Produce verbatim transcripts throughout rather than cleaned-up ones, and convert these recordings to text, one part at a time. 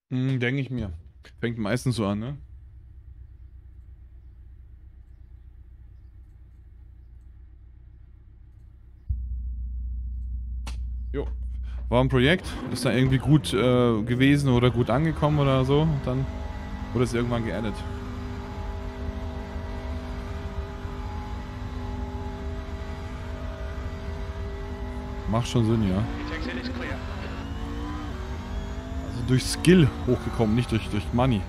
Hm, denke ich mir. Fängt meistens so an, ne? Jo. War ein Projekt, ist da irgendwie gut äh, gewesen oder gut angekommen oder so. Und dann wurde es irgendwann geaddet. Macht schon Sinn, ja. Also durch Skill hochgekommen, nicht durch, durch Money.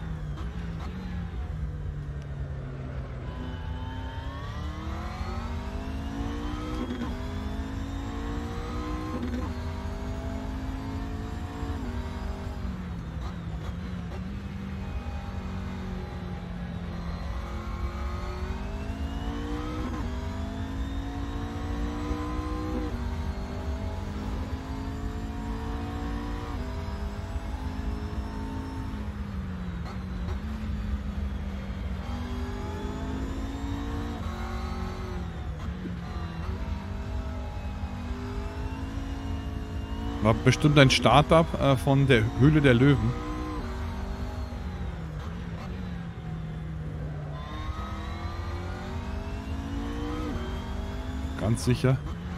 War bestimmt ein Startup äh, von der Höhle der Löwen. Ganz sicher.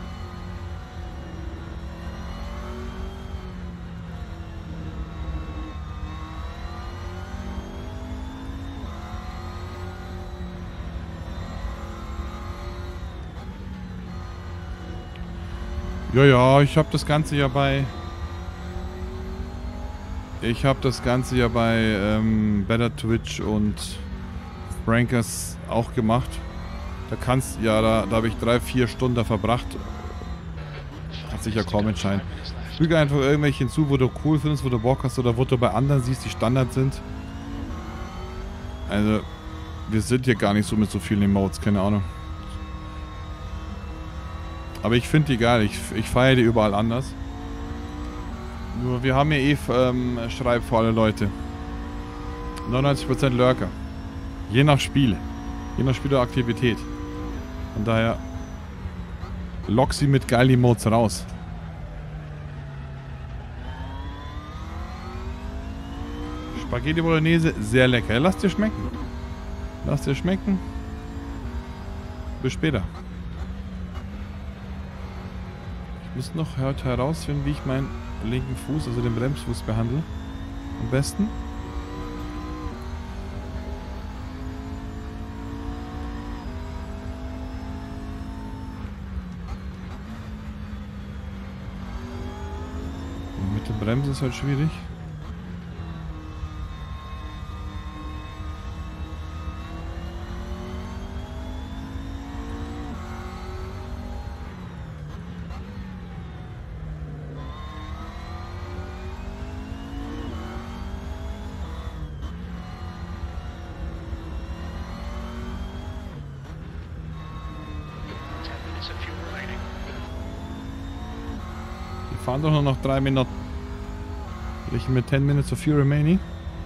Ja, ja, ich habe das Ganze ja bei... Ich habe das Ganze ja bei ähm, Better Twitch und Frankers auch gemacht. Da kannst... Ja, da, da habe ich drei, vier Stunden da verbracht. Hat sich ja kaum entscheiden. Füge einfach irgendwelche hinzu, wo du cool findest, wo du Bock hast oder wo du bei anderen siehst, die Standard sind. Also, wir sind hier gar nicht so mit so vielen Emotes, keine Ahnung. Aber ich finde die geil, ich, ich feiere die überall anders. Nur wir haben ja eh ähm, Schreib für alle Leute. neunundneunzig Prozent Lurker. Je nach Spiel. Je nach Spiel oder Aktivität. Von daher lock sie mit geilen Emotes raus. Spaghetti Bolognese, sehr lecker. Lass dir schmecken. Lass dir schmecken. Bis später. Ich muss noch heute herausfinden, wie ich meinen linken Fuß, also den Bremsfuß, behandle. Am besten. Und mit der Bremse ist halt schwierig. Wir fahren doch nur noch drei Minuten. Ich mit ten minutes of fuel remaining.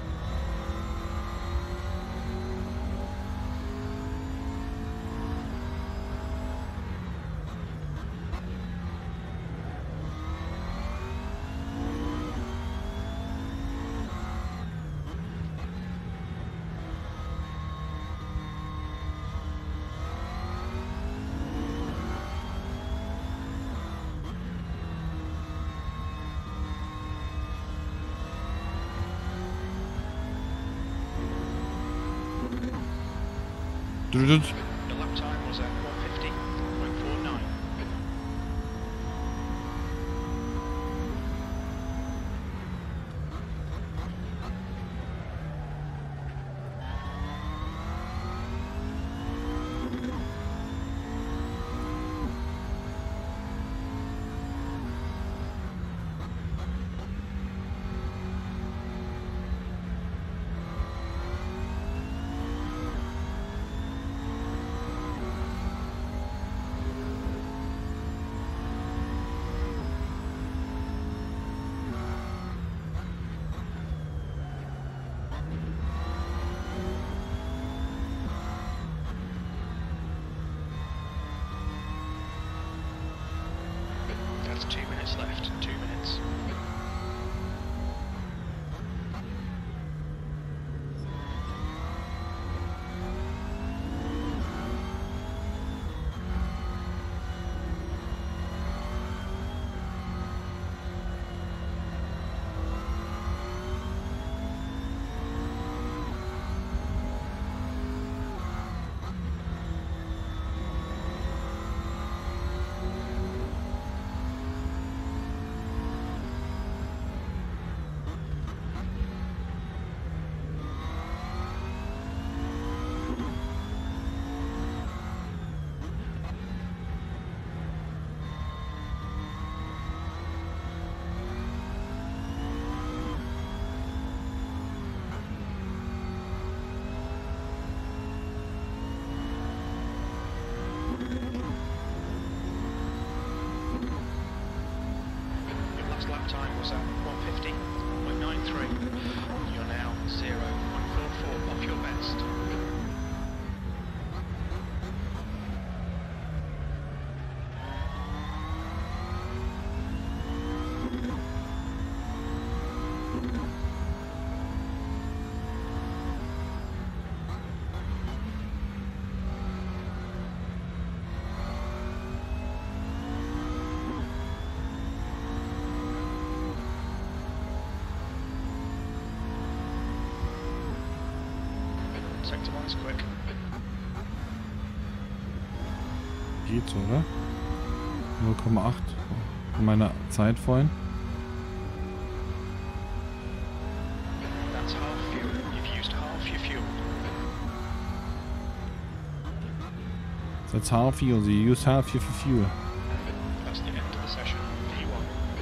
The lap time was at one fifty point four nine. That's two minutes left. Two minutes. was at one fifty point nine three. You're now zero point four four off your best. Sector one is quick. Geht so, oder? null Komma acht von meiner Zeit vorhin. That's half fuel. You've used half your fuel. That's half fuel. So you use half your fuel. That's the end of the session. V one.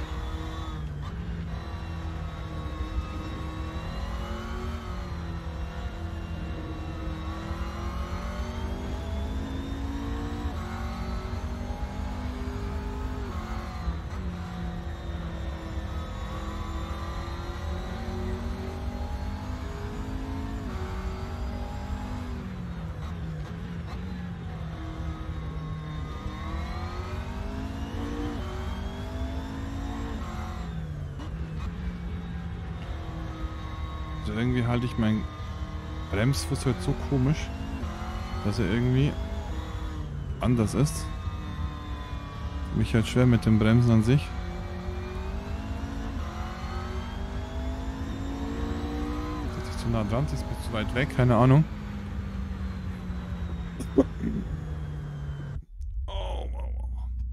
Also irgendwie halte ich meinen Bremsfuß halt so komisch, dass er irgendwie anders ist. Mich halt schwer mit dem Bremsen an sich. Sitze ich zu nah dran, ist mir zu weit weg, keine Ahnung. Oh, wow, wow.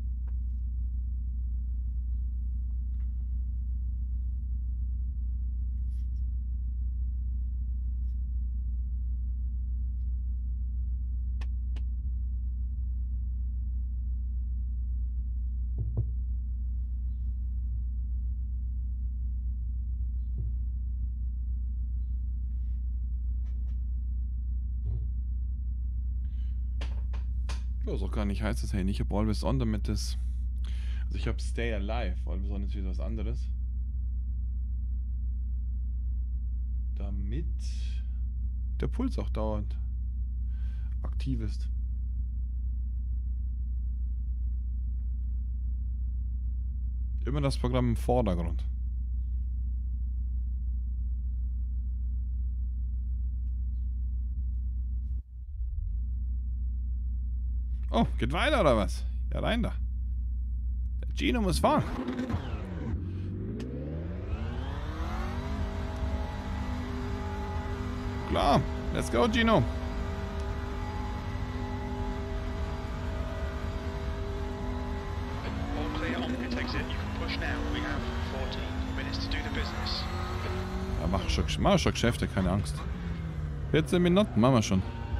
Ja, ist auch gar nicht heiß, das Handy. Ich habe Always On, damit das... Also ich habe Stay Alive. Always On ist wieder was anderes. Damit der Puls auch dauernd aktiv ist. Immer das Programm im Vordergrund. Oh, geht weiter oder was? Ja, rein da. Der Gino muss fahren. Klar, let's go, Gino. All clear on pit exit. You can push now. We have fourteen minutes to do the business. Ja, mach schon, mach schon Geschäfte, keine Angst. vierzehn Minuten, machen wir schon.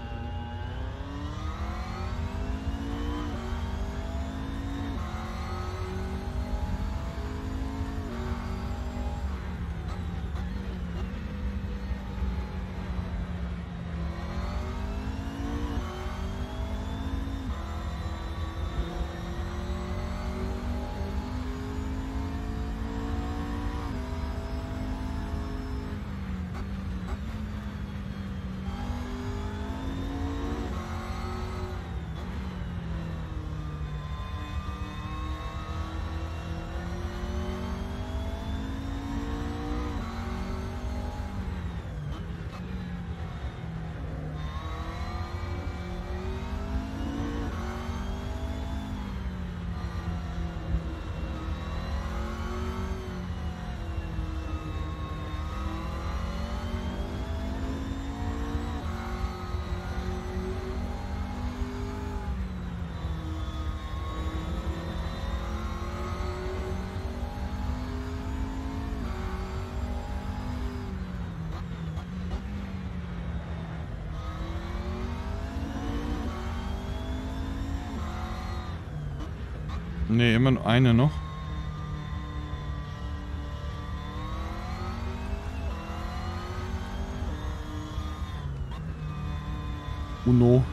Ne, immer nur eine noch. Uno.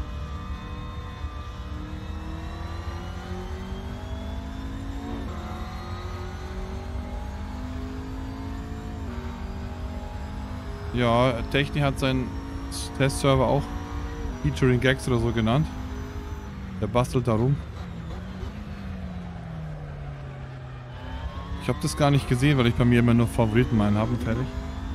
Ja, Techni hat seinen Testserver auch Featuring Gags oder so genannt. Der bastelt da rum. Ich habe das gar nicht gesehen, weil ich bei mir immer nur Favoriten meinen habe und fertig.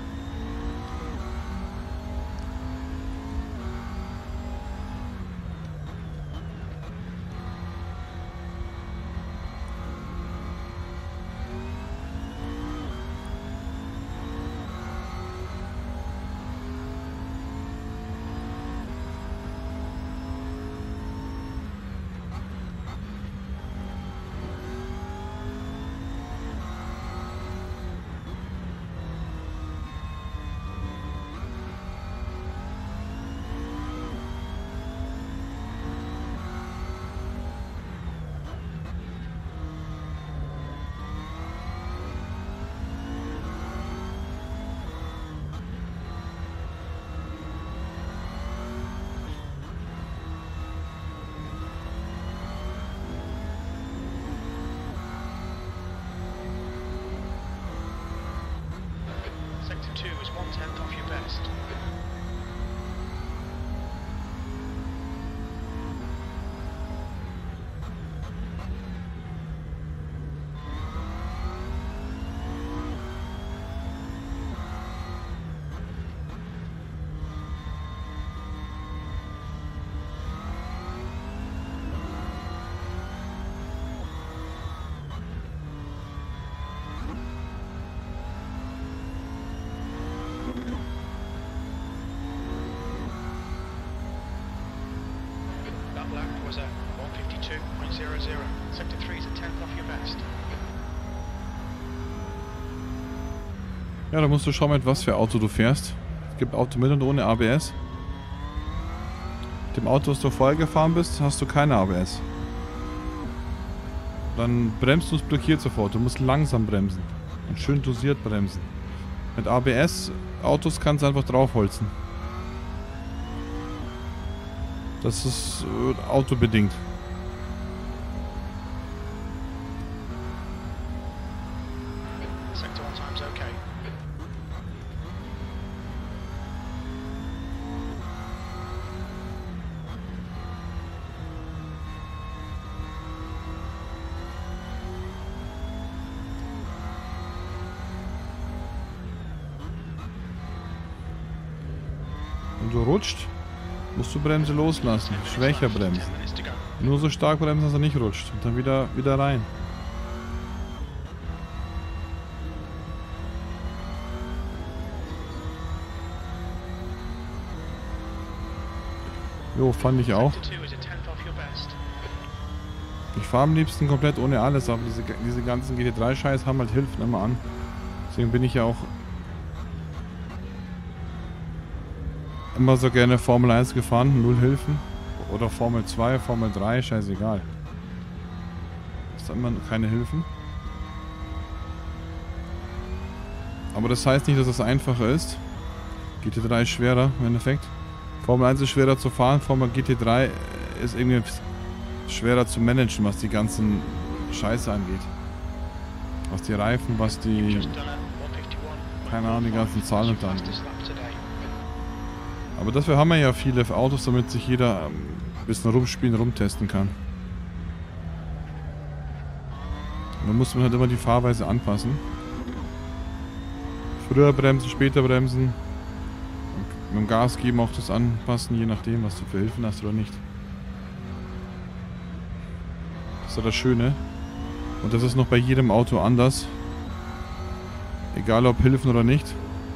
Sector two is one tenth off your best. That lap was at one fifty-two point zero zero. Sector three is a tenth off your best. Ja, da musst du schauen, mit was für Auto du fährst. Es gibt Auto mit und ohne A B S. Mit dem Auto, das du vorher gefahren bist, hast du keine A B S. Dann bremst du es blockiert sofort. Du musst langsam bremsen. Und schön dosiert bremsen. Mit A B S-Autos kannst du einfach draufholzen. Das ist äh, autobedingt. Sector one time's okay. Wenn du rutscht, musst du Bremse loslassen. Schwächer bremsen. ten minutes to go. Nur so stark bremsen, dass er nicht rutscht. Und dann wieder, wieder rein. Jo, fand ich auch. Sector two is a tenth off your best. Ich fahre am liebsten komplett ohne alles, aber diese, diese ganzen G T drei Scheiß haben halt Hilfen immer an. Deswegen bin ich ja auch immer so gerne Formel eins gefahren, null Hilfen. Oder Formel zwei, Formel drei, scheißegal. Ist da immer keine Hilfen. Aber das heißt nicht, dass es einfacher ist. G T drei ist schwerer im Endeffekt. Formel eins ist schwerer zu fahren, Formel G T drei ist irgendwie schwerer zu managen, was die ganzen Scheiße angeht. Was die Reifen, was die, Just done a one fifty-one. keine Ahnung, die ganzen Zahlen und dann. Fastest lap today. Aber dafür haben wir ja viele Autos, damit sich jeder ein bisschen rumspielen, rumtesten kann. Und dann muss man halt immer die Fahrweise anpassen. Früher bremsen, später bremsen. Und mit dem Gas geben auch das anpassen, je nachdem, was du für Hilfen hast oder nicht. Das ist ja das Schöne. Und das ist noch bei jedem Auto anders. Egal ob Hilfen oder nicht.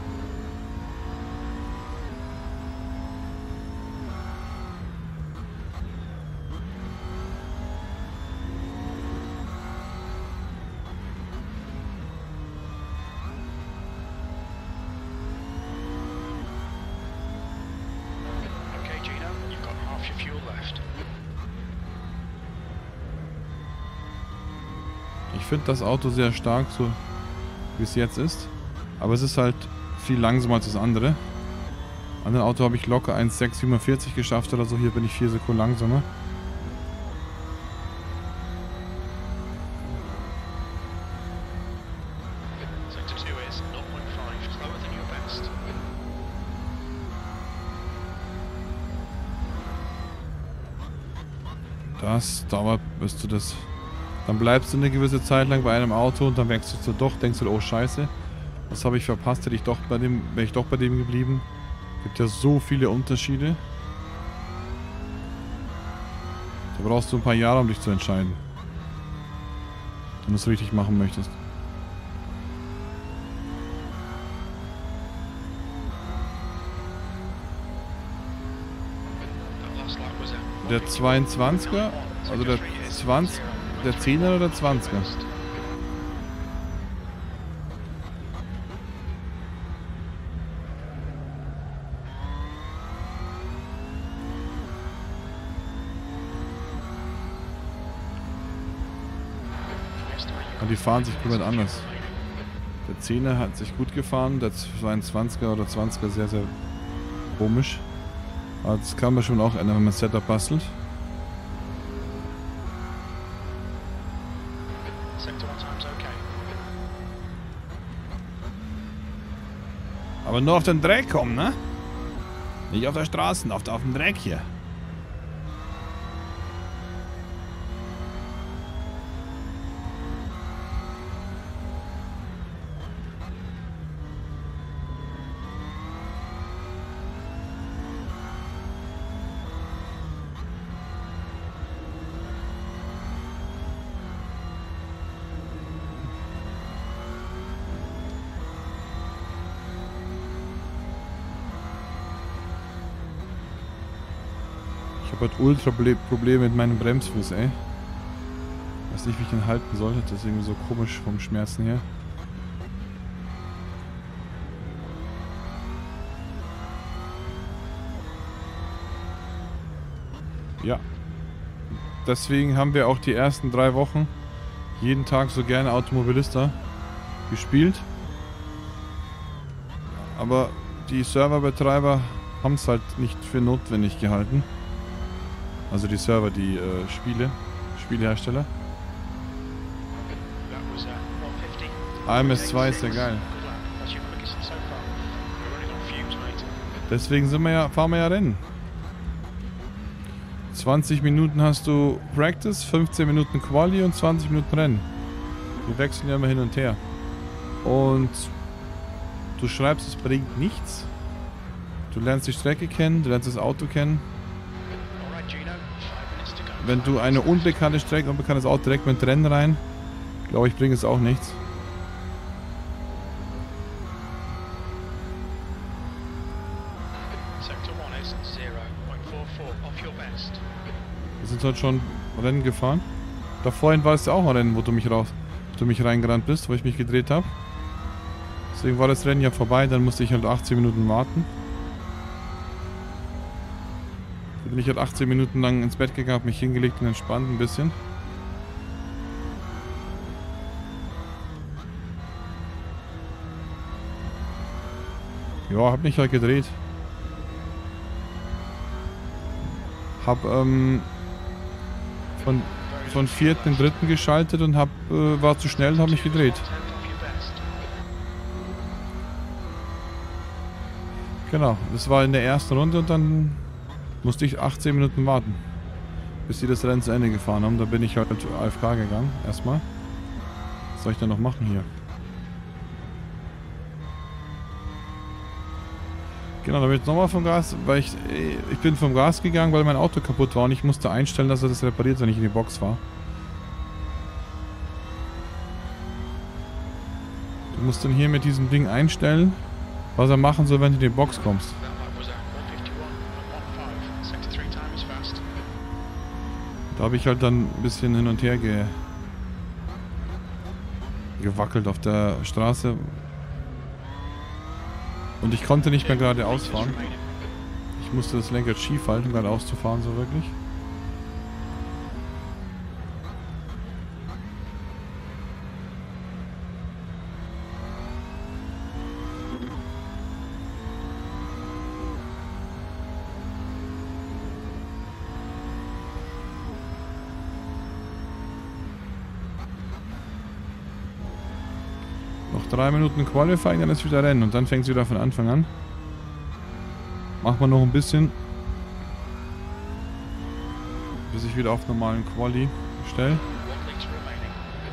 Okay, Gino, you've got half your fuel left. Ich finde das Auto sehr stark, so wie es jetzt ist. Aber es ist halt viel langsamer als das andere. Anderen Auto habe ich locker eins Komma sechs siebenundvierzig geschafft oder so. Hier bin ich vier Sekunden langsamer. Sector two is zero point five, slower than your best. Das dauert, bis du das... Dann bleibst du eine gewisse Zeit lang bei einem Auto und dann wechselst du doch, denkst du, oh scheiße, was habe ich verpasst, hätte ich doch bei dem, wäre ich doch bei dem geblieben. Gibt ja so viele Unterschiede. Da brauchst du ein paar Jahre, um dich zu entscheiden. Wenn du es richtig machen möchtest. Der zweiundzwanziger, also der zwanzig, der zehner oder der zwanziger? Und die fahren sich komplett anders. Der zehner hat sich gut gefahren, der zweiundzwanziger oder zwanziger sehr, sehr komisch. Aber das kann man schon auch ändern, wenn man das Setup bastelt. Aber nur auf den Dreck kommen, ne? Nicht auf der Straße, auf, auf dem Dreck hier. Ich habe halt ultra Probleme mit meinem Bremsfuß, ey. Weiß nicht, wie ich ihn halten sollte. Das ist irgendwie so komisch vom Schmerzen her. Ja. Deswegen haben wir auch die ersten drei Wochen jeden Tag so gerne Automobilista gespielt. Aber die Serverbetreiber haben es halt nicht für notwendig gehalten. Also die Server, die äh, Spiele, Spielehersteller. A M S zwei ist ja geil. Deswegen sind wir ja, fahren wir ja Rennen. zwanzig Minuten hast du Practice, fünfzehn Minuten Quali und zwanzig Minuten Rennen. Wir wechseln ja immer hin und her. Und du schreibst, es bringt nichts. Du lernst die Strecke kennen, du lernst das Auto kennen. Wenn du eine unbekannte Strecke, unbekanntes Auto direkt mit Rennen rein, glaube ich, bringt es auch nichts. Wir sind heute schon Rennen gefahren. Da vorhin war es ja auch ein Rennen, wo du mich raus, du mich reingerannt bist, wo ich mich gedreht habe. Deswegen war das Rennen ja vorbei, dann musste ich halt achtzehn Minuten warten. Bin ich halt achtzehn Minuten lang ins Bett gegangen, habe mich hingelegt und entspannt ein bisschen. Ja, hab mich halt gedreht. Hab ähm, von, von vierten in dritten geschaltet und hab, äh, war zu schnell und hab mich gedreht. Genau, das war in der ersten Runde und dann musste ich achtzehn Minuten warten, bis sie das Rennen zu Ende gefahren haben. Da bin ich halt A F K gegangen, erstmal. Was soll ich denn noch machen hier? Genau, da bin ich nochmal vom Gas, weil ich, ich bin vom Gas gegangen, weil mein Auto kaputt war und ich musste einstellen, dass er das repariert, wenn ich in die Box war. Du musst dann hier mit diesem Ding einstellen, was er machen soll, wenn du in die Box kommst. Da habe ich halt dann ein bisschen hin und her ge gewackelt auf der Straße. Und ich konnte nicht mehr geradeaus fahren. Ich musste das Lenkrad schief halten, um geradeaus zu fahren, so wirklich. Drei Minuten Qualifying, dann ist wieder Rennen und dann fängt es wieder von Anfang an. Machen wir noch ein bisschen, bis ich wieder auf normalen Quali stelle. One litre remaining.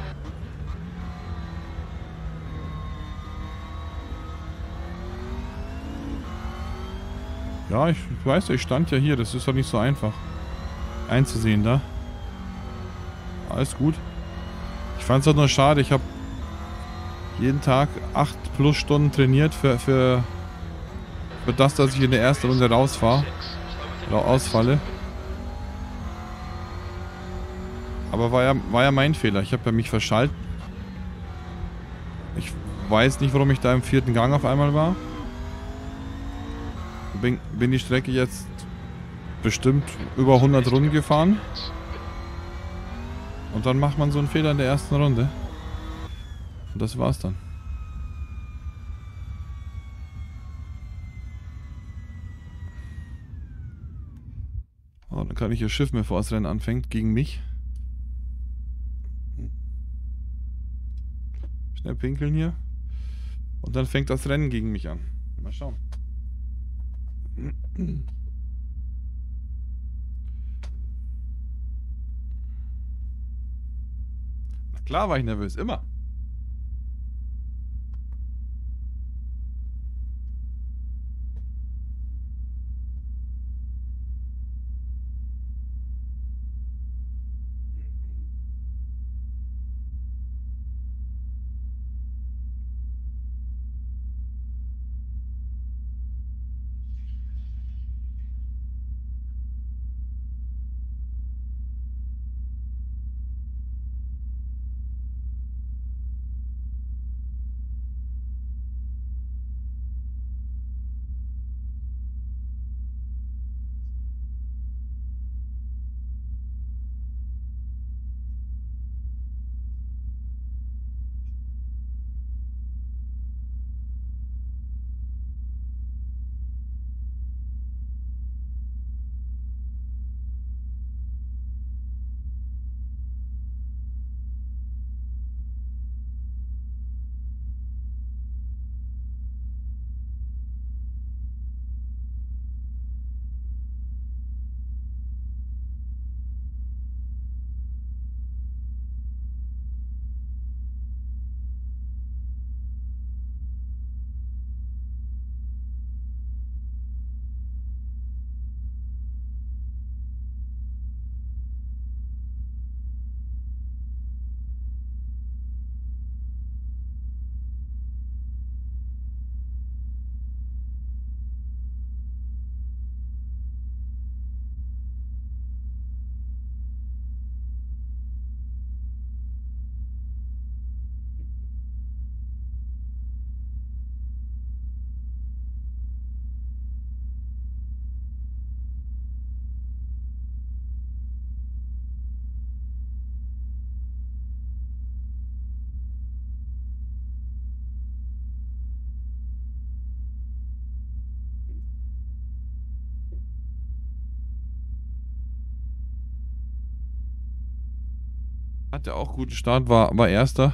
Ja, ich weiß, ich stand ja hier. Das ist doch nicht so einfach einzusehen da. Alles gut. Ich fand es doch nur schade. Ich habe jeden Tag acht plus Stunden trainiert für, für, für das, dass ich in der ersten Runde rausfahre. Oder ausfalle. Aber war ja, war ja mein Fehler. Ich habe ja mich verschaltet. Ich weiß nicht, warum ich da im vierten Gang auf einmal war. Bin, bin die Strecke jetzt bestimmt über hundert Runden gefahren. Und dann macht man so einen Fehler in der ersten Runde. Und das war's dann. Oh, dann kann ich ihr Schiff, bevor das Rennen anfängt, gegen mich. Schnell pinkeln hier. Und dann fängt das Rennen gegen mich an. Mal schauen. Na klar war ich nervös, immer. Hatte auch guten Start, war, war Erster.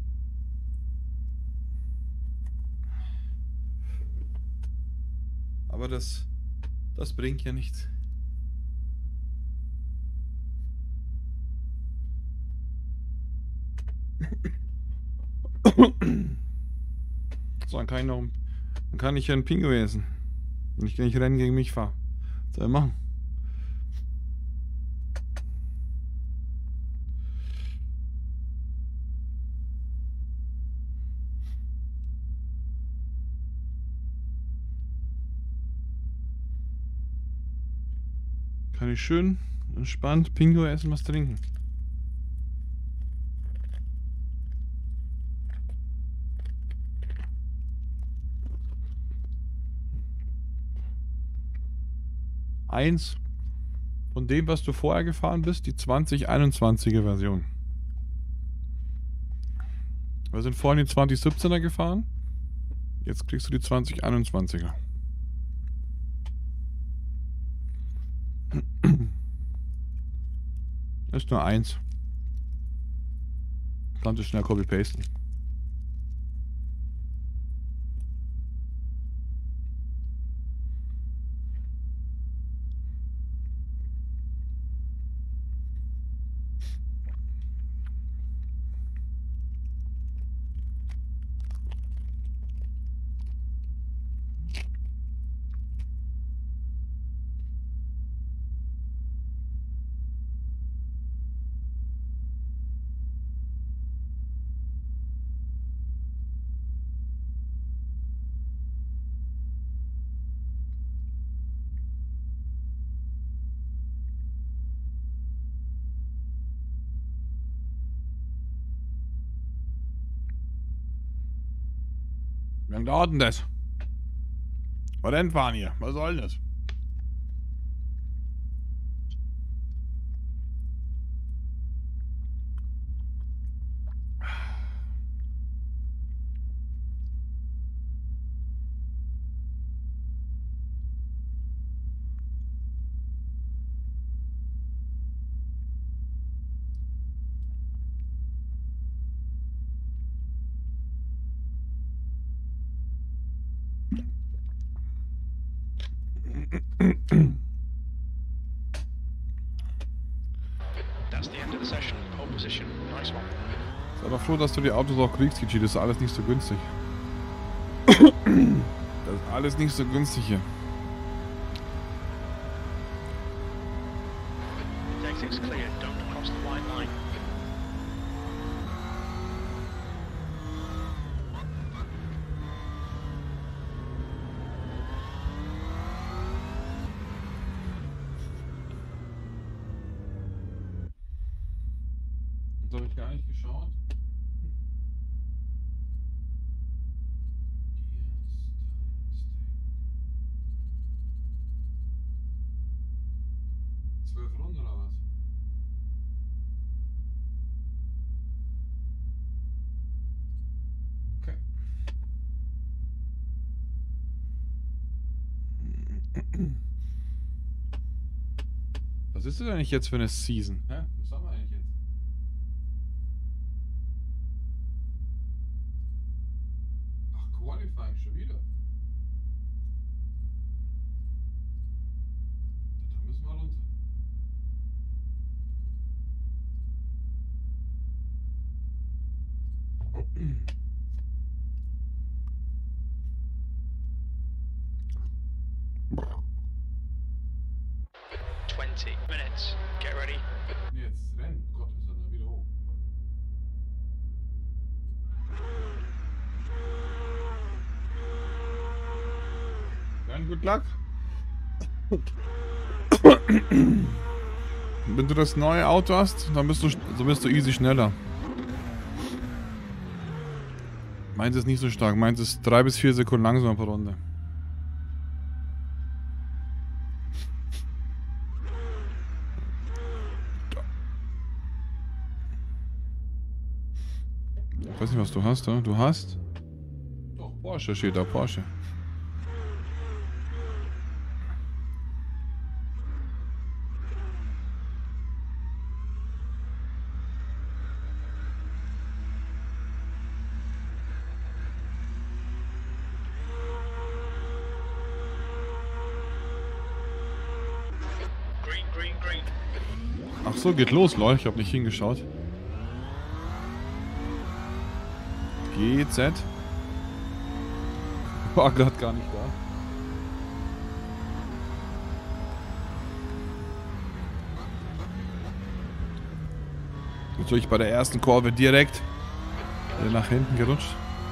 Aber das, das bringt ja nichts. So, dann kann ich noch, dann kann ich ja einen Pinguin essen. Wenn ich nicht Rennen gegen mich fahre. Was soll ich machen? Kann ich schön entspannt Pinguin essen, was trinken. Eins von dem, was du vorher gefahren bist, die zwanzig einundzwanziger Version. Wir sind vorhin die zwanzig siebzehner gefahren. Jetzt kriegst du die zwanzig einundzwanziger. Ist nur eins. Kannst du schnell copy-pasten. Wie lange dauert denn das? Rennen fahren hier. Was soll denn das? That's the end of the session. Pole position. Nice one. Sei doch froh, dass du die Autos auch kriegst, G G. Das ist alles nicht so günstig. Das ist alles nicht so günstig hier. The exit's clear. Don't cross the white line. Das habe ich gar nicht geschaut. Zwölf Runden oder was? Okay. Was ist das eigentlich jetzt für eine Season? Hä? Was haben wir eigentlich jetzt? Ach, Qualifying schon wieder. Da müssen wir runter. twenty minutes. Get ready. Nee, jetzt rennen. Gott, wir sind da wieder hoch. Dann good luck. Wenn du das neue Auto hast, dann bist du, so bist du easy schneller. Meins ist nicht so stark. Meins ist drei bis vier Sekunden langsamer pro Runde. Ich weiß nicht, was du hast, oder? Du hast? Doch, Porsche steht da, Porsche. Green, green, green. Ach so, geht los, lol. Ich habe nicht hingeschaut. G Z. War gerade gar nicht da. Natürlich bei der ersten Kurve direkt nach hinten gerutscht.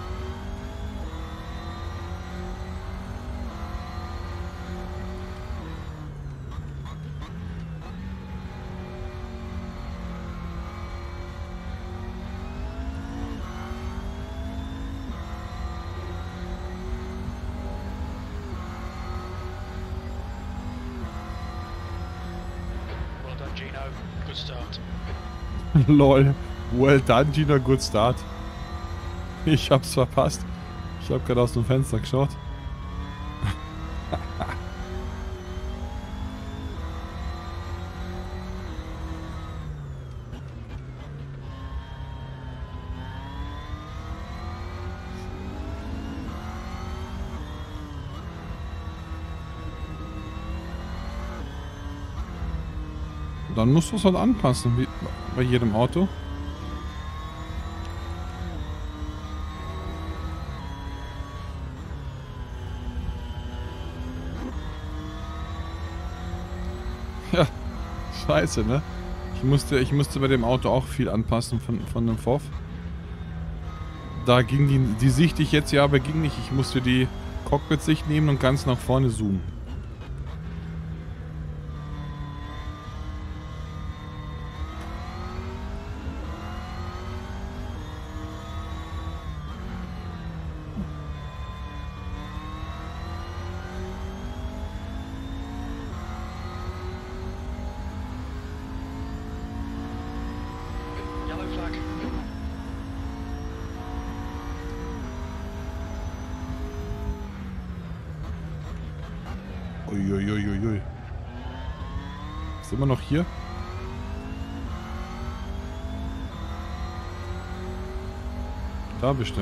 Well done, Gino. Good start. Lol. Well done, Gino. Good start. Ich hab's verpasst. Ich hab gerade aus dem Fenster geschaut. Dann musst du es halt anpassen, wie bei jedem Auto. Ja, scheiße, ne? Ich musste, ich musste bei dem Auto auch viel anpassen von, von dem V O F. Da ging die, die Sicht, die ich jetzt hier habe, ging nicht. Ich musste die Cockpit-Sicht nehmen und ganz nach vorne zoomen. Uiuiuiui. Ist immer noch hier? Da bist du.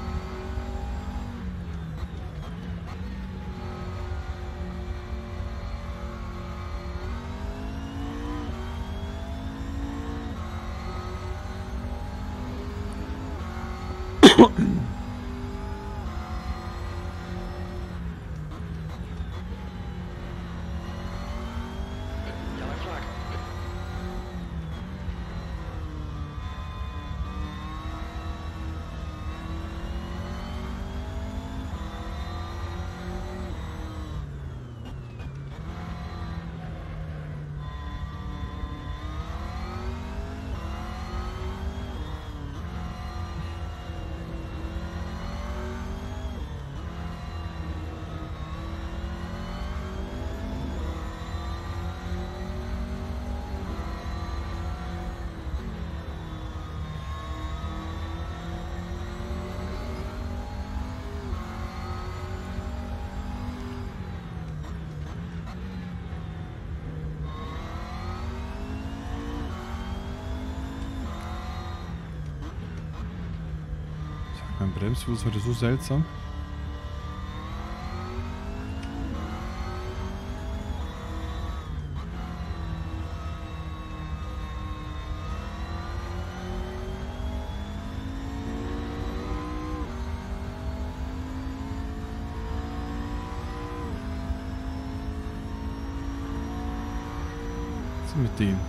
Yellow flag. Mein Bremsfuß ist heute so seltsam. Was ist mit dem?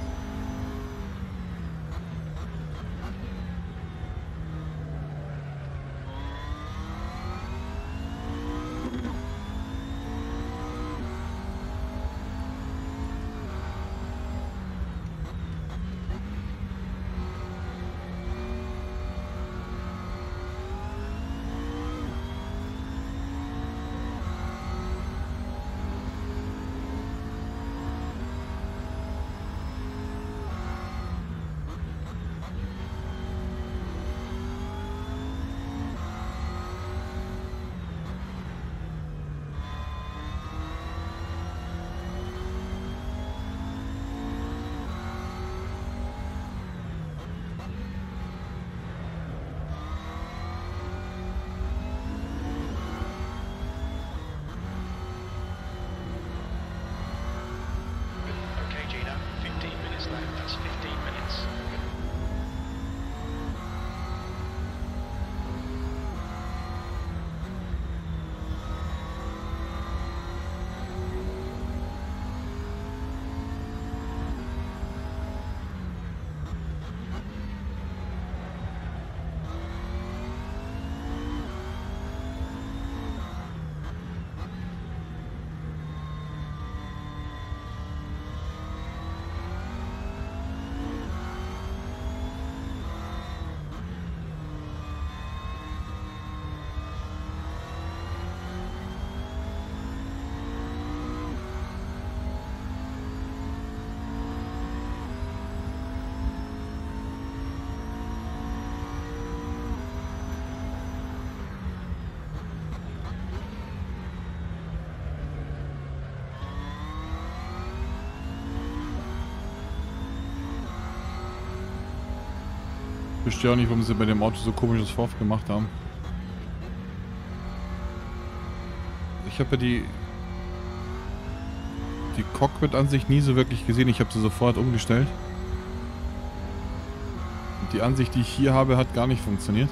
Okay, Gina, fifteen minutes left. That's fifteen minutes. Ich verstehe auch nicht, warum sie bei dem Auto so komisches Vorf gemacht haben. Ich habe ja die die Cockpit-Ansicht nie so wirklich gesehen. Ich habe sie sofort umgestellt. Und die Ansicht, die ich hier habe, hat gar nicht funktioniert.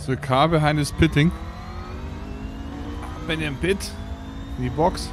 The car behind is pitting. Wenn ihr im Pit. In die Box.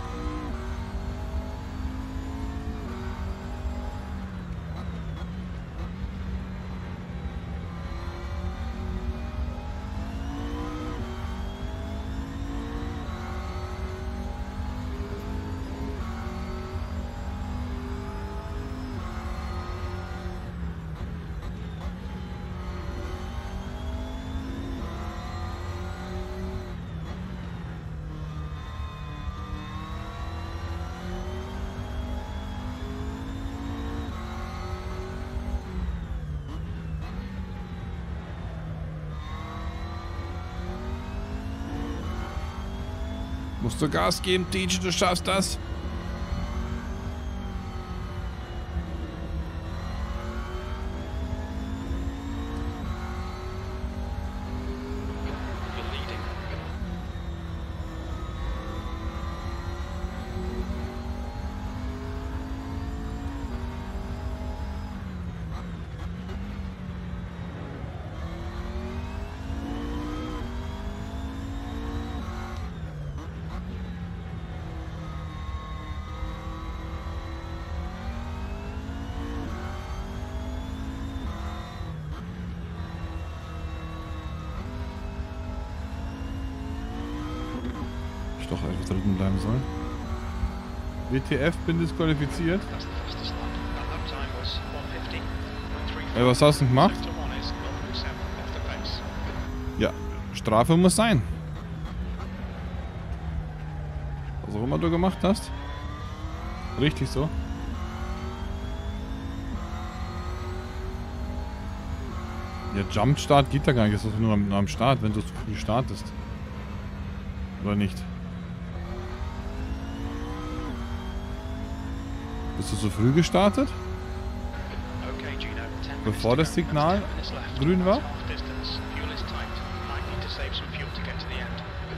Musst du Gas geben, D J, du schaffst das. You're leading. Ich doch einfach dritten bleiben sollen. W T F, bin disqualifiziert. That's the fastest lap. That lap time was one fifty point three five. Ey, was hast du denn gemacht? Sector one is zero point seven off the pace. Ja, Strafe muss sein. Was auch immer du gemacht hast. Richtig so. Ja, Jumpstart geht da gar nicht. Das ist nur am, nur am Start, wenn du zu früh startest. Oder nicht? Bist du zu früh gestartet? Okay, Gino, ten Bevor minutes das to go. Signal That's ten minutes left. grün war? That's half distance. Fuel is tight. Might need to save some fuel to get to the end.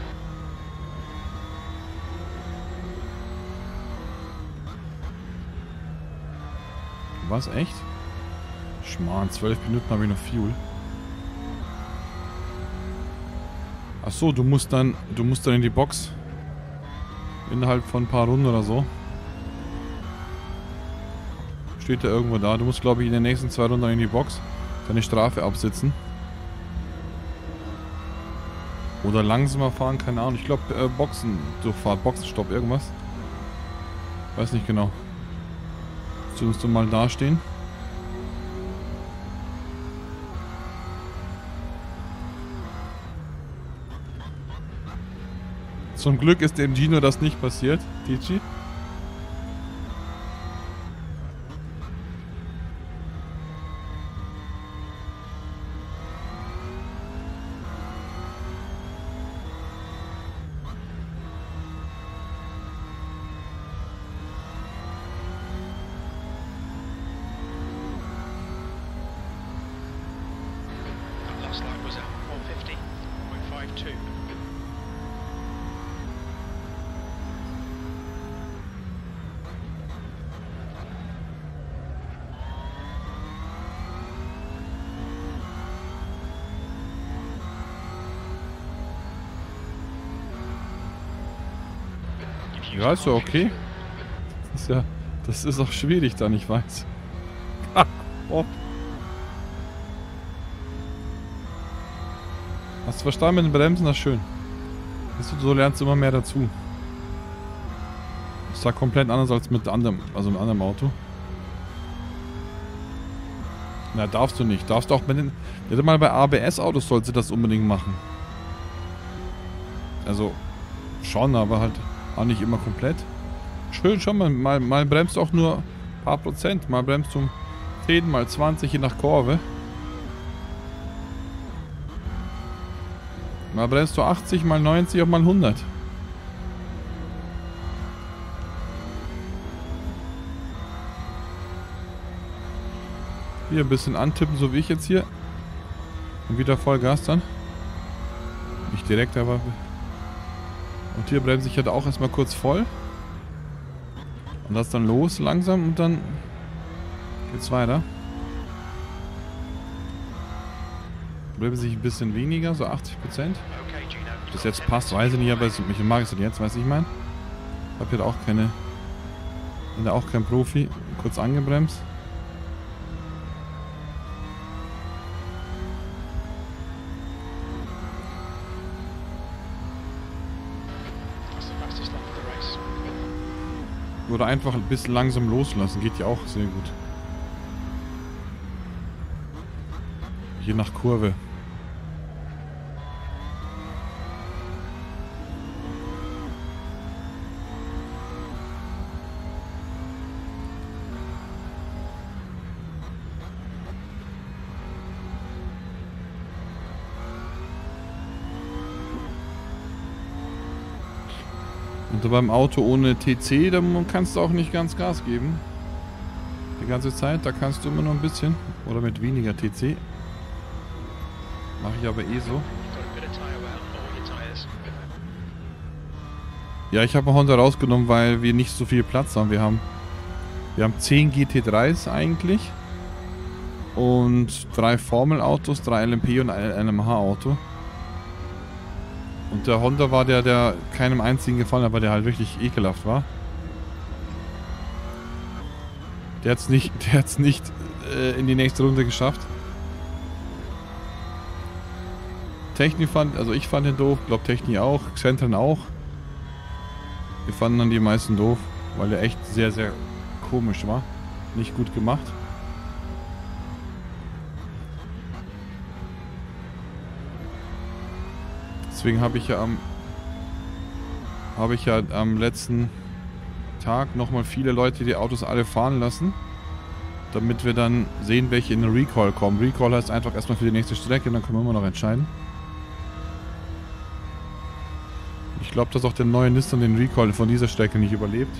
Was, echt? Schmarrn, zwölf Minuten habe ich noch Fuel. Ach so, du musst dann, du musst dann in die Box. Innerhalb von ein paar Runden oder so. Steht da irgendwo da. Du musst, glaube ich, in den nächsten zwei Runden in die Box deine Strafe absitzen. Oder langsamer fahren, keine Ahnung. Ich glaube, äh, Boxen, Durchfahrt, Boxenstopp, irgendwas. Weiß nicht genau. Jetzt musst du mal dastehen. Zum Glück ist dem Gino das nicht passiert, D J. That last lap was at one fifty point five two. Ja, ist ja okay. Das ist ja, das ist auch schwierig dann, ich weiß. Ach, oh. Hast du verstanden mit den Bremsen? Das ist schön. Weißt du, so lernst du immer mehr dazu. Das ist ja komplett anders als mit anderem, also mit anderem Auto. Na, darfst du nicht. Darfst du auch mit den... Ja, mal bei A B S-Autos sollte das unbedingt machen. Also, schon, aber halt auch nicht immer komplett. Schön, schon mal, mal, mal bremst du auch nur ein paar Prozent. Mal bremst du zehn, mal zwanzig, je nach Kurve. Mal bremst du achtzig, mal neunzig, auch mal hundert. Hier ein bisschen antippen, so wie ich jetzt hier. Und wieder Vollgas dann. Nicht direkt, aber... Und hier bremse ich halt auch erstmal kurz voll. Und lass dann los langsam und dann geht's weiter. bremse ich ein bisschen weniger, so achtzig Prozent. Okay, Gino. Ob das jetzt passt, weiß ich nicht, aber es- mich mag es denn jetzt, weiß ich mein. Ich hab hier auch keine... Bin da auch kein Profi. Kurz angebremst. That's the fastest lap of the race. Oder einfach ein bisschen langsam loslassen, geht ja auch sehr gut. Je nach Kurve. Und beim Auto ohne T C, da kannst du auch nicht ganz Gas geben. Die ganze Zeit, da kannst du immer nur ein bisschen. Oder mit weniger T C. Mache ich aber eh so. Got a bit of tyre wear on all your tyres. Ja, ich habe Honda rausgenommen, weil wir nicht so viel Platz haben. Wir haben, wir haben zehn G T dreis eigentlich. Und drei Formel-Autos, drei L M P und ein L M H-Auto. Und der Honda war der, der keinem einzigen gefallen hat, weil der halt wirklich ekelhaft war. Der hat's nicht, der hat's nicht äh, in die nächste Runde geschafft. Techni fand, also ich fand den doof, glaub Techni auch, Xentren auch. Wir fanden dann die meisten doof, weil der echt sehr, sehr komisch war. Nicht gut gemacht. Deswegen habe ich ja am habe ich ja am letzten Tag nochmal viele Leute die Autos alle fahren lassen, damit wir dann sehen, welche in den Recall kommen. Recall heißt einfach erstmal für die nächste Strecke, dann können wir immer noch entscheiden. Ich glaube, dass auch der neue Nissan den Recall von dieser Strecke nicht überlebt.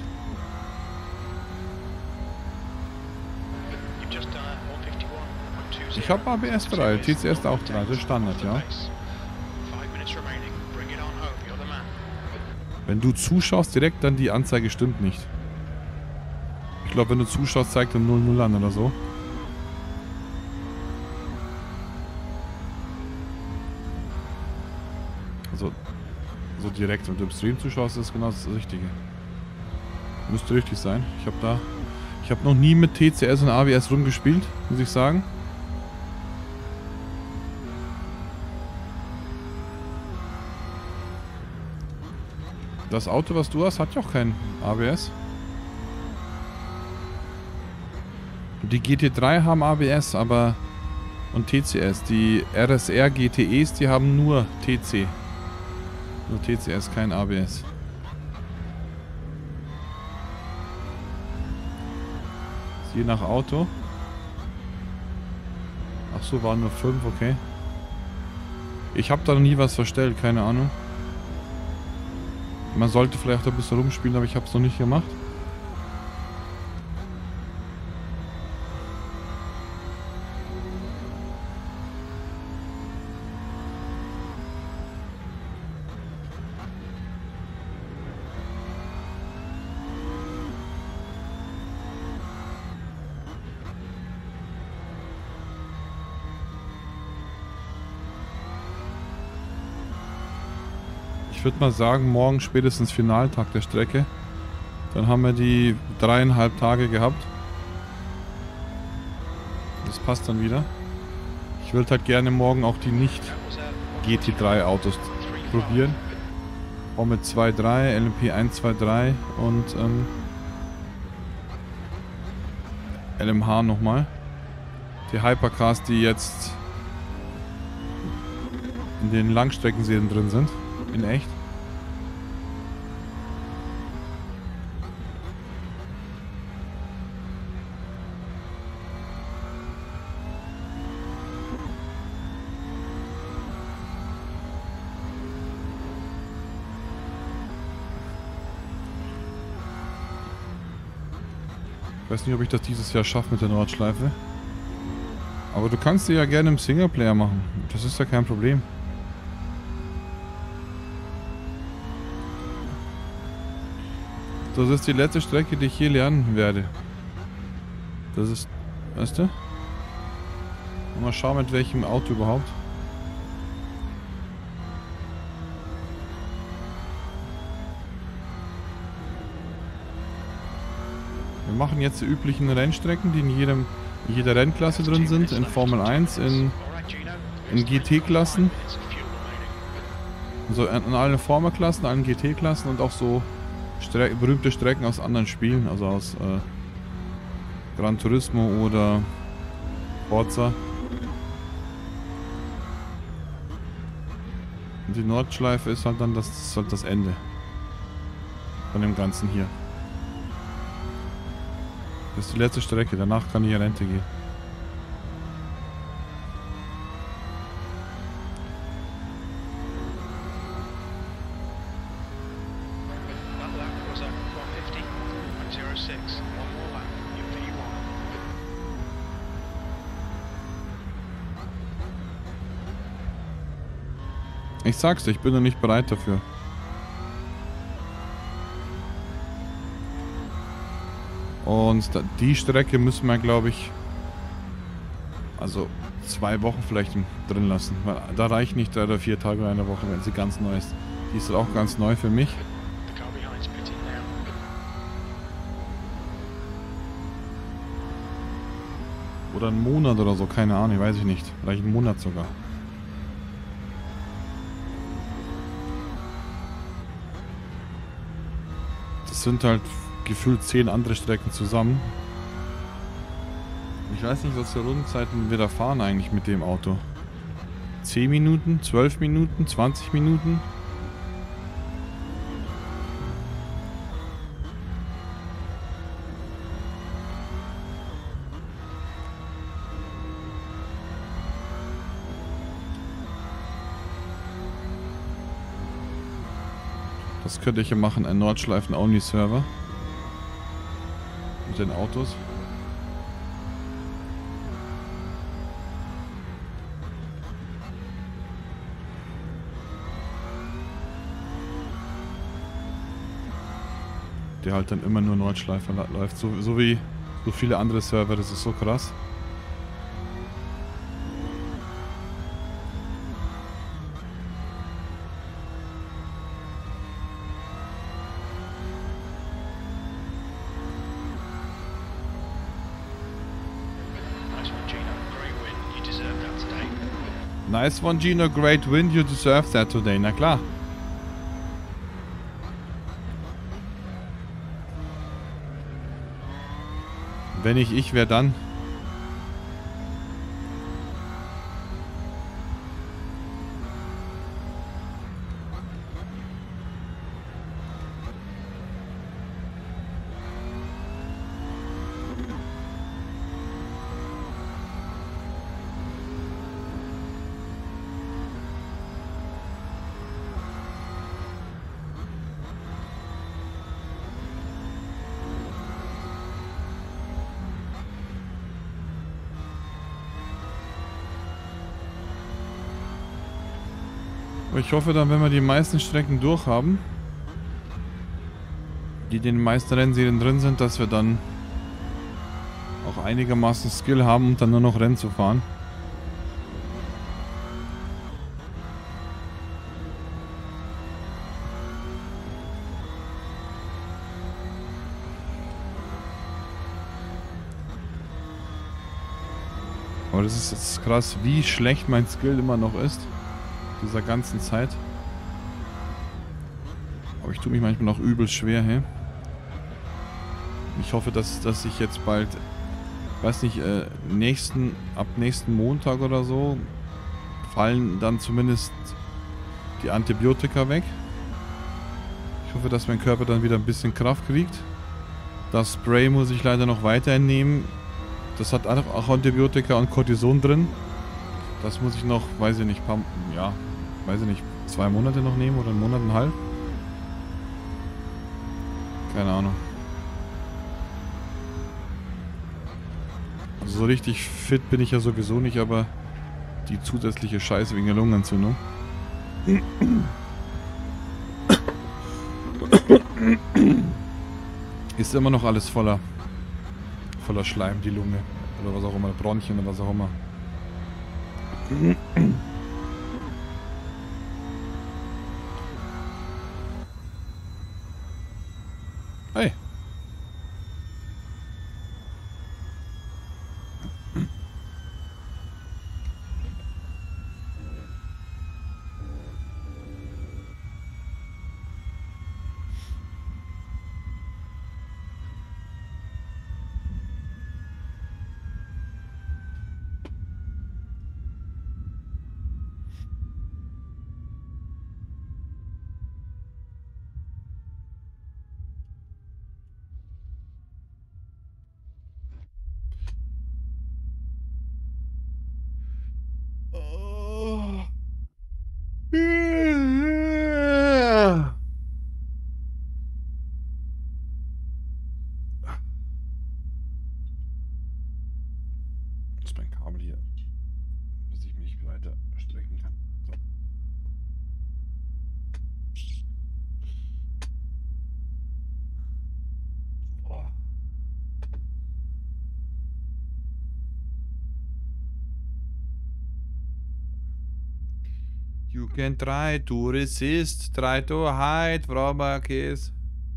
You've just done one fifty-one point two zero. Ich habe A B S drei, T C S auch drei, das ist Standard, ja. Five minutes remaining. Bring it on home. You're the man. Wenn du zuschaust, direkt dann die Anzeige stimmt nicht. Ich glaube, wenn du zuschaust, zeigt er null null an oder so. Also, so direkt, wenn du im Stream zuschaust, ist genau das Richtige. Müsste richtig sein. Ich habe da... Ich habe noch nie mit T C S und A B S rumgespielt, muss ich sagen. Das Auto, was du hast, hat ja auch kein A B S. Die G T drei haben A B S, aber... Und T C S. Die R S R G T Es, die haben nur T C. Nur T C S, kein A B S. Je nach Auto. Ach so, waren nur fünf, okay. Ich habe da noch nie was verstellt, keine Ahnung. Man sollte vielleicht ein bisschen rumspielen, aber ich habe es noch nicht gemacht. Ich würde mal sagen, morgen spätestens Finaltag der Strecke. Dann haben wir die dreieinhalb Tage gehabt. Das passt dann wieder. Ich würde halt gerne morgen auch die nicht G T drei Autos probieren. Auch mit zwei Punkt drei, L M P eins, zwei, drei und ähm, L M H nochmal. Die Hypercars, die jetzt in den Langstreckenserien drin sind. In echt. Ich weiß nicht, ob ich das dieses Jahr schaffe mit der Nordschleife. Aber du kannst sie ja gerne im Singleplayer machen. Das ist ja kein Problem. Das ist die letzte Strecke, die ich je lernen werde. Das ist... Weißt du? Mal schauen, mit welchem Auto überhaupt. Wir machen jetzt die üblichen Rennstrecken, die in jedem, in jeder Rennklasse drin sind, in Formel eins, in, in G T-Klassen. Also in allen Formel-Klassen, allen G T-Klassen und auch so Stre berühmte Strecken aus anderen Spielen, also aus äh, Gran Turismo oder Forza. Und die Nordschleife ist halt dann das, das, ist halt das Ende von dem Ganzen hier. Das ist die letzte Strecke, danach kann ich in Rente gehen. Ich sag's dir, ich bin noch nicht bereit dafür. Und die Strecke müssen wir, glaube ich, also zwei Wochen vielleicht drin lassen. Weil da reicht nicht drei oder vier Tage in einer Woche, wenn sie ganz neu ist. Die ist auch ganz neu für mich. Oder einen Monat oder so, keine Ahnung, weiß ich nicht. Vielleicht einen Monat sogar. Das sind halt gefühlt zehn andere Strecken zusammen. Ich weiß nicht, was für Rundenzeiten wir da fahren eigentlich mit dem Auto. zehn Minuten, zwölf Minuten, zwanzig Minuten. Das könnte ich ja machen, ein Nordschleifen-Only-Server. Mit den Autos. Der halt dann immer nur Nordschleife läuft. So, so wie so viele andere Server, das ist so krass. Nice one, Gino. Great win. You deserve that today. Na klar. Wenn ich ich, wer dann? Ich hoffe dann, wenn wir die meisten Strecken durch haben, die in den meisten Rennserien drin sind, dass wir dann auch einigermaßen Skill haben, um dann nur noch Rennen zu fahren. Aber das ist jetzt krass, wie schlecht mein Skill immer noch ist. Dieser ganzen Zeit. Aber ich tue mich manchmal noch übel schwer, hey. Ich hoffe, dass, dass ich jetzt bald, weiß nicht, äh, nächsten, ab nächsten Montag oder so fallen dann zumindest die Antibiotika weg. Ich hoffe, dass mein Körper dann wieder ein bisschen Kraft kriegt. Das Spray muss ich leider noch weiterhin nehmen. Das hat auch Antibiotika und Cortison drin. Das muss ich noch, weiß ich nicht, paar, ja, weiß ich nicht, zwei Monate noch nehmen oder einen Monat und einen halb. Keine Ahnung. Also so richtig fit bin ich ja sowieso nicht, aber die zusätzliche Scheiße wegen der Lungenentzündung. Ist immer noch alles voller, voller Schleim, die Lunge. Oder was auch immer, Bronchien oder was auch immer. Hey. can try to resist, try to hide from a kiss.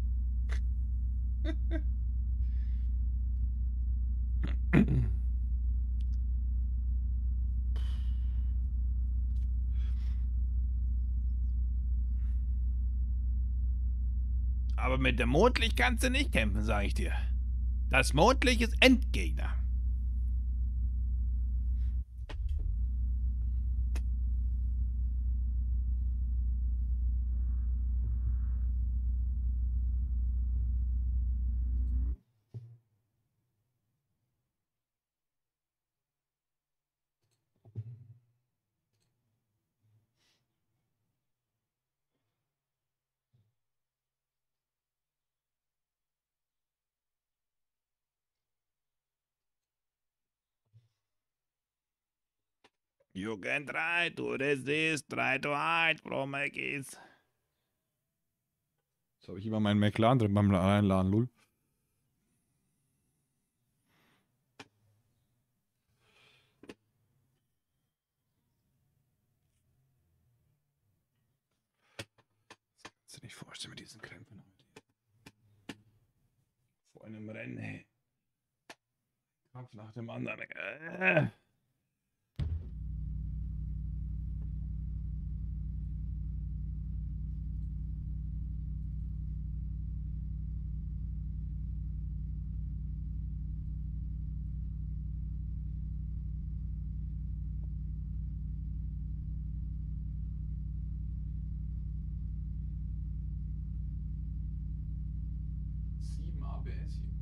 Aber mit dem Mondlicht kannst du nicht kämpfen, sag ich dir. Das Mondlicht ist Endgegner. You can try to resist, try to hide from a kiss. Jetzt habe ich immer meinen McLaren drin beim Einladen, lul. Das kannst du nicht vorstellen mit diesen Krämpfen heute. Vor einem Rennen, hey. Kampf nach dem anderen. Äh. sieben A B S hier.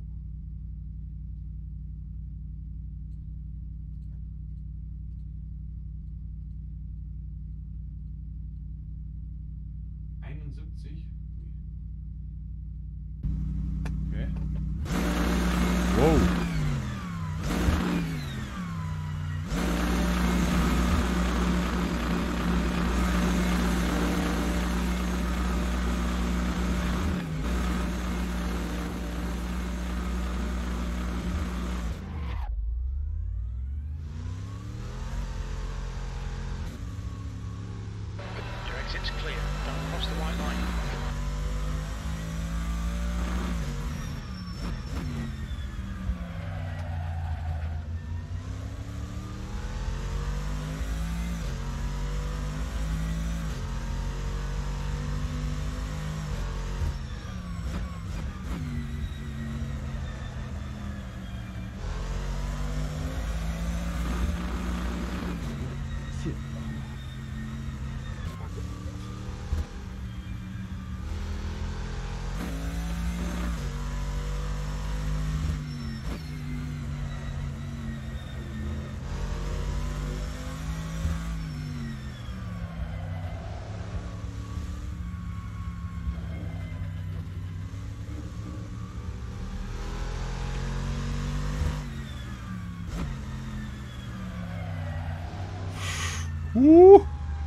einundsiebzig. Okay. Wow. Your exit's clear. Don't cross the white line. Uh.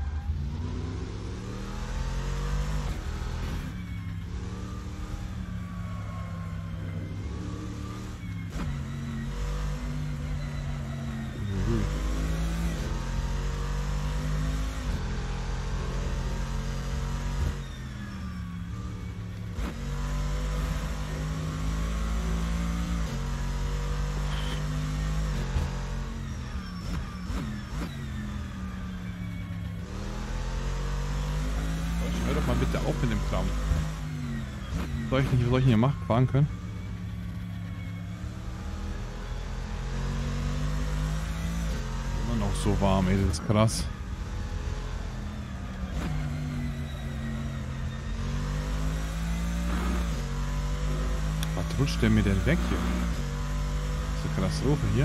Hör doch mal bitte auf mit dem Kram. Soll ich nicht, was soll ich denn hier machen? Fahren können? Immer noch so warm, ey, das ist krass. Was rutscht der mir denn weg hier? Das ist eine Katastrophe hier.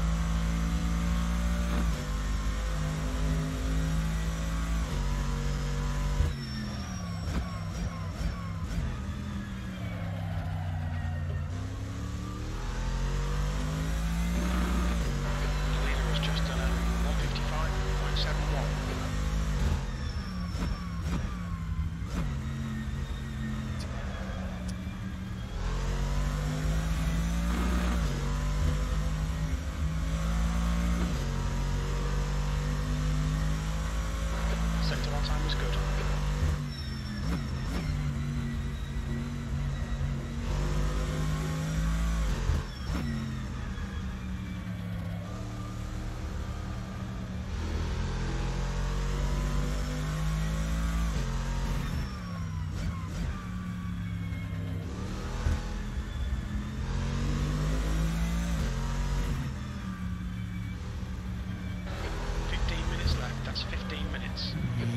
The leader has just done a one fifty-five point seven one.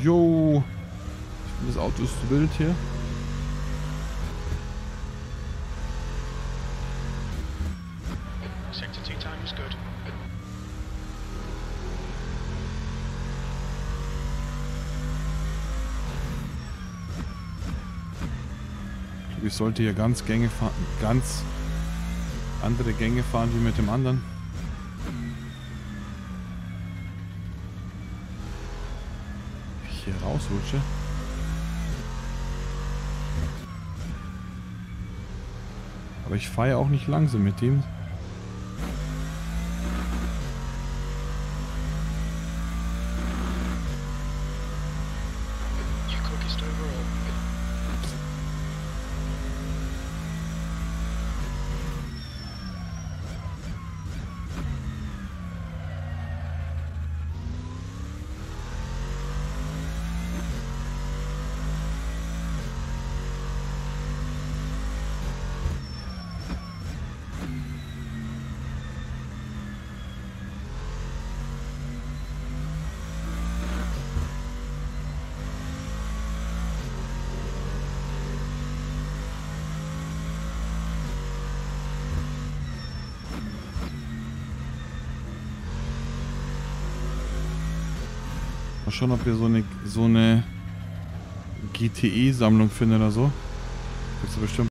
Jo. Das Auto ist wild hier. Sector two time is good. Ich sollte hier ganz Gänge fahren, ganz andere Gänge fahren wie mit dem anderen. Ich hier rausrutsche. Aber ich fahre ja auch nicht langsam mit dem. Your quickest overall. Mal schauen, ob wir so eine so eine G T E-Sammlung finden oder so. Gibt's ja bestimmt